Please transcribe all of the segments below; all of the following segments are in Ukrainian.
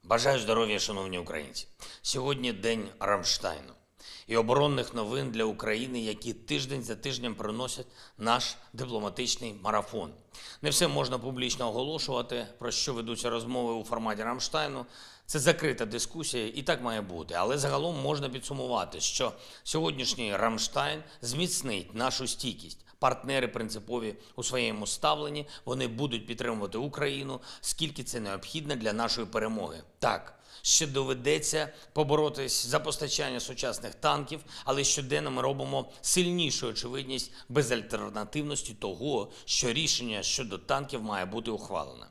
Бажаю здоров'я, шановні українці. Сьогодні день Рамштайну і оборонних новин для України, які тиждень за тижнем приносять наш дипломатичний марафон. Не все можна публічно оголошувати, про що ведуться розмови у форматі Рамштайну. Це закрита дискусія, і так має бути. Але загалом можна підсумувати, що сьогоднішній Рамштайн зміцнить нашу стійкість. Партнери принципові у своєму ставленні, вони будуть підтримувати Україну, скільки це необхідно для нашої перемоги. Так, ще доведеться поборотись за постачання сучасних танків, але щоденно ми робимо сильнішу очевидність безальтернативності того, що рішення щодо танків має бути ухвалене.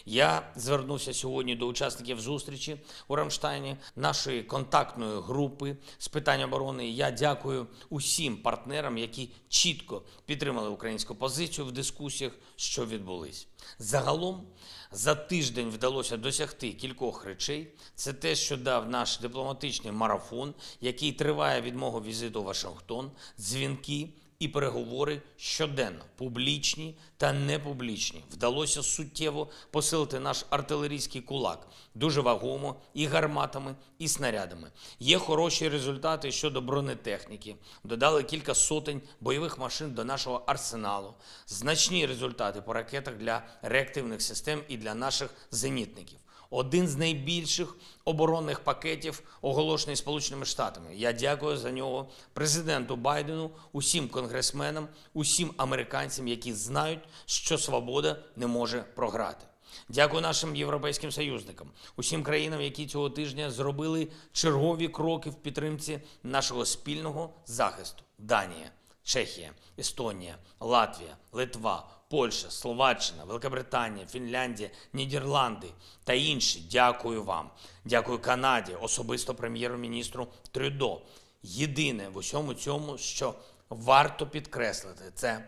Я звернувся сьогодні до учасників зустрічі у Рамштайні, нашої контактної групи з питань оборони. Я дякую усім партнерам, які чітко підтримали українську позицію в дискусіях, що відбулись. Загалом, за тиждень вдалося досягти кількох речей. Це те, що дав наш дипломатичний марафон, який триває від мого візиту у Вашингтон, дзвінки і переговори щоденно, публічні та непублічні. Вдалося суттєво посилити наш артилерійський кулак, дуже вагомо, і гарматами, і снарядами. Є хороші результати щодо бронетехніки. Додали кілька сотень бойових машин до нашого арсеналу. Значні результати по ракетах для реактивних систем і для наших зенітників. Один з найбільших оборонних пакетів, оголошений Сполученими Штатами. Я дякую за нього президенту Байдену, усім конгресменам, усім американцям, які знають, що свобода не може програти. Дякую нашим європейським союзникам, усім країнам, які цього тижня зробили чергові кроки в підтримці нашого спільного захисту. Данія, Чехія, Естонія, Латвія, Литва, Польща, Словаччина, Великобританія, Фінляндія, Нідерланди та інші. Дякую вам. Дякую Канаді, особисто прем'єр-міністру Трюдо. Єдине в усьому цьому, що варто підкреслити, це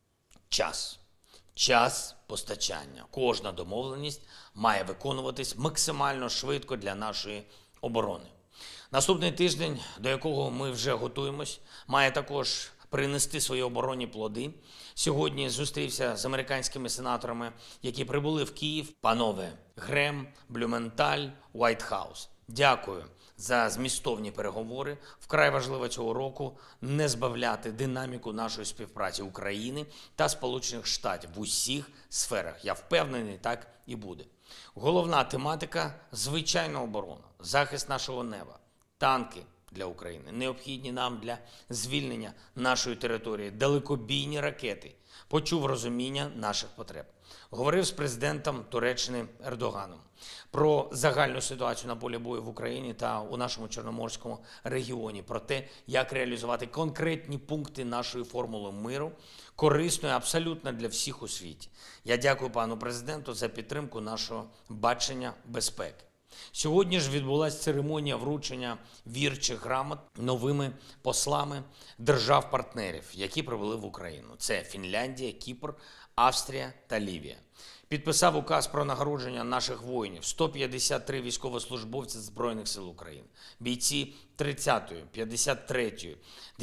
час. Час постачання. Кожна домовленість має виконуватись максимально швидко для нашої оборони. Наступний тиждень, до якого ми вже готуємось, має також принести свої оборонні плоди. Сьогодні зустрівся з американськими сенаторами, які прибули в Київ. Панове Грем, Блюменталь, Уайт-Хаус. Дякую за змістовні переговори. Вкрай важливо цього року не збавляти динаміку нашої співпраці України та Сполучених Штатів в усіх сферах. Я впевнений, так і буде. Головна тематика – звичайна оборона, захист нашого неба, танки для України, необхідні нам для звільнення нашої території, далекобійні ракети. Почув розуміння наших потреб. Говорив з президентом Туреччини Ердоганом про загальну ситуацію на полі бою в Україні та у нашому Чорноморському регіоні, про те, як реалізувати конкретні пункти нашої формули миру, корисної абсолютно для всіх у світі. Я дякую пану президенту за підтримку нашого бачення безпеки. Сьогодні ж відбулася церемонія вручення вірчих грамот новими послами держав-партнерів, які прибули в Україну. Це Фінляндія, Кіпр, Австрія та Лівія. Підписав указ про нагородження наших воїнів. 153 військовослужбовці Збройних сил України. Бійці 30-ї, 53-ї,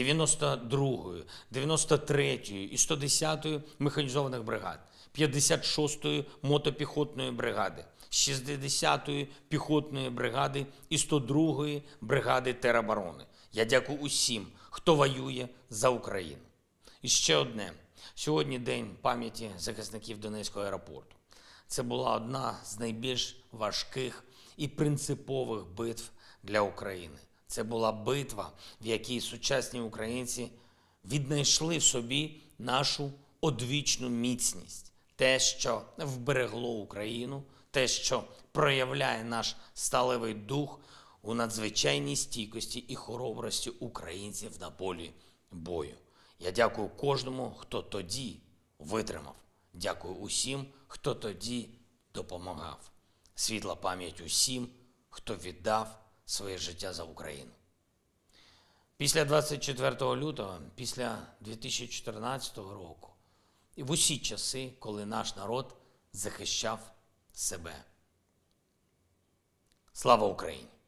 92-ї, 93-ї і 110-ї механізованих бригад, 56-ї мотопіхотної бригади, 60-ї піхотної бригади і 102-ї бригади тероборони. Я дякую усім, хто воює за Україну. І ще одне. Сьогодні День пам'яті захисників Донецького аеропорту. Це була одна з найбільш важких і принципових битв для України. Це була битва, в якій сучасні українці віднайшли в собі нашу одвічну міцність. Те, що вберегло Україну, те, що проявляє наш сталевий дух у надзвичайній стійкості і хоробрості українців на полі бою. Я дякую кожному, хто тоді витримав. Дякую усім, хто тоді допомагав. Світла пам'ять усім, хто віддав своє життя за Україну. Після 24 лютого, після 2014 року і в усі часи, коли наш народ захищав себе. Слава Україні!